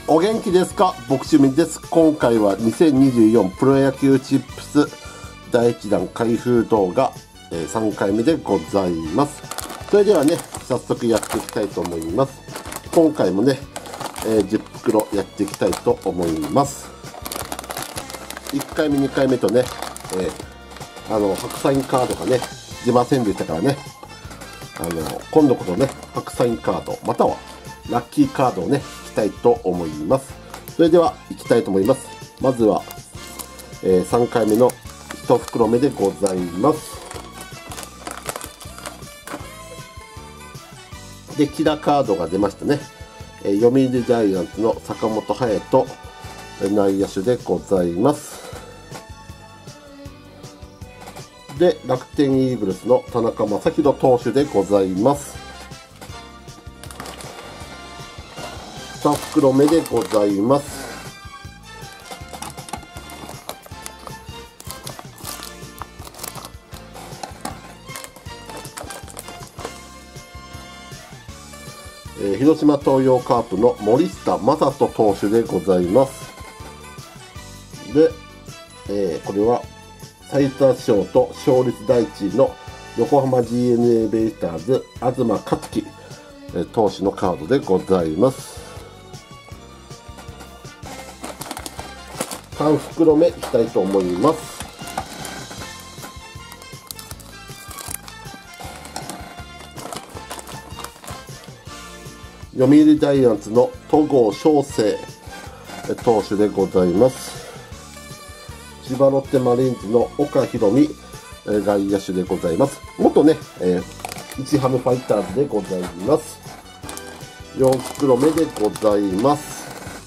お元気ですか？僕趣味です。今回は2024プロ野球チップス第1弾開封動画、3回目でございます。それではね、早速やっていきたいと思います。今回もね、10袋やっていきたいと思います。1回目2回目とね、白サインカードがね出ませんでしたからね、今度こそね白サインカードまたはラッキーカードをね引きたいと思います。それでは行きたいと思います。まずは、3回目の1袋目でございます。でキラーカードが出ましたね。読売ジャイアンツの坂本勇人内野手でございます。で楽天イーグルスの田中将大投手でございます。2袋目でございます。広島東洋カープの森下正人投手でございます。で、これは最多勝と勝率第1位の横浜 DNA ベイスターズ東克樹投手のカードでございます。3袋目いきたいと思います。読売ジャイアンツの戸郷翔征投手でございます。千葉ロッテマリーンズの岡大海外野手でございます。元ね、日ハムファイターズでございます。4袋目でございます。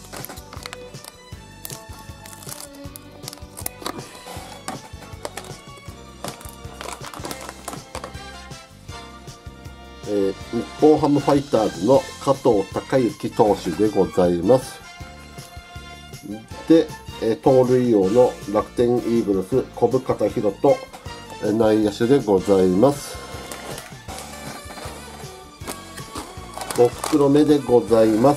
日本ハムファイターズの加藤貴之投手でございます。で、盗塁王の楽天イーグルス小深田大翔内野手でございます。5袋目でございます。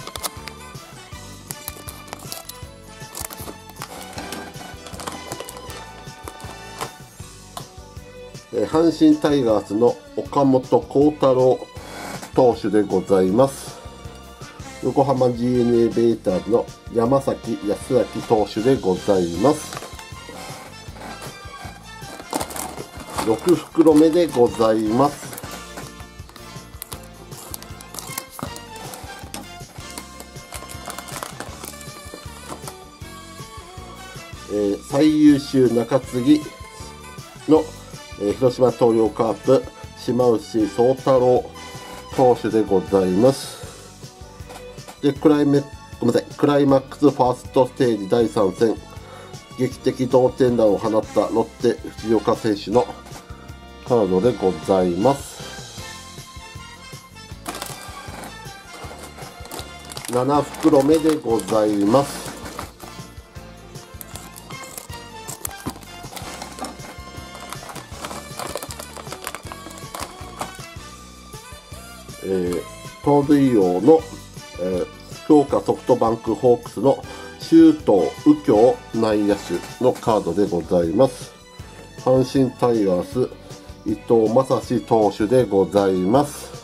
阪神タイガースの岡本幸太郎投手でございます。横浜 DNA ベイスターズの山崎康明投手でございます。6袋目でございます。最優秀中継ぎの広島東洋カープ島内宗太郎投手でございます。でクライマックスファーストステージ第3戦劇的同点弾を放ったロッテ藤岡選手のカードでございます。7袋目でございます。盗塁王の、福岡ソフトバンクホークスの周東右京内野手のカードでございます。阪神タイガース伊藤将司投手でございます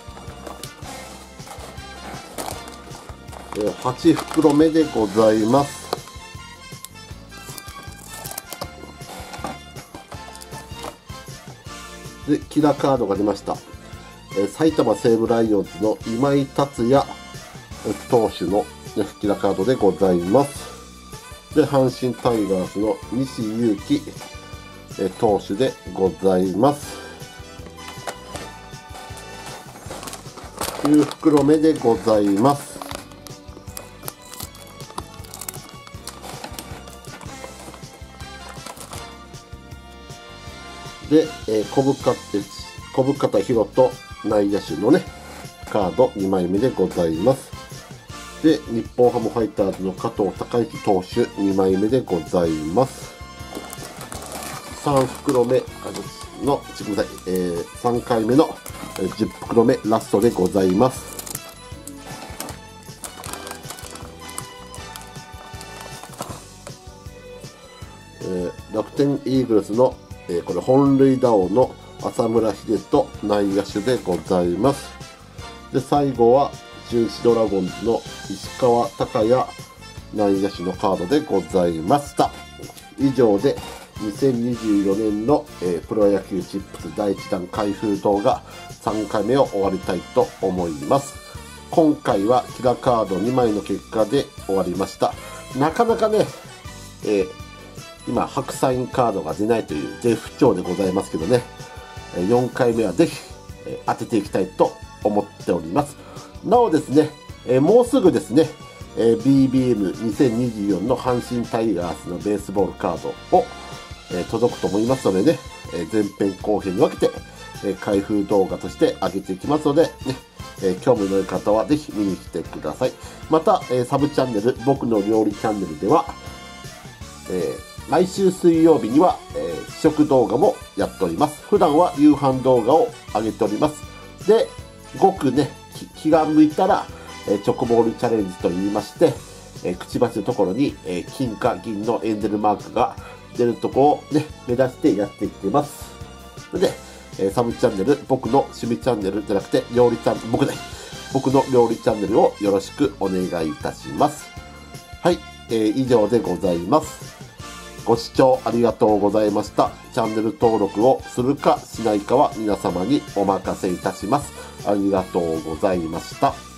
。8袋目でございます。でキラーカードが出ました。埼玉西武ライオンズの今井達也投手のキラーカードでございます。で阪神タイガースの西勇輝投手でございます。9袋目でございます。で、小深田大翔内野手のねカード2枚目でございます。で日本ハムファイターズの加藤貴之投手2枚目でございます。3袋目の3回目の10袋目ラストでございます。 天イーグルスの、これ本塁打王の浅村秀人内野手でございます。で、最後は中日ドラゴンズの石川昂弥内野手のカードでございました。以上で2024年の、プロ野球チップス第1弾開封動画3回目を終わりたいと思います。今回はキラカード2枚の結果で終わりました。なかなかね、今白サインカードが出ないという絶不調でございますけどね、4回目はぜひ当てていきたいと思っております。なおですね、もうすぐですね、BBM2024 の阪神タイガースのベースボールカードを届くと思いますのでね、前編後編に分けて開封動画として上げていきますので、ね、興味のある方はぜひ見に来てください。また、サブチャンネル、僕の料理チャンネルでは、毎週水曜日には、試食動画もやっております。普段は夕飯動画を上げております。で、ごくね、気が向いたら、チョコボールチャレンジと言いまして、くちばしのところに、金か銀のエンゼルマークが出るとこをね、目指してやっていってます。で、サブチャンネル、僕の趣味チャンネルじゃなくて、料理チャンネル、僕の料理チャンネルをよろしくお願いいたします。はい、以上でございます。ご視聴ありがとうございました。チャンネル登録をするかしないかは皆様にお任せいたします。ありがとうございました。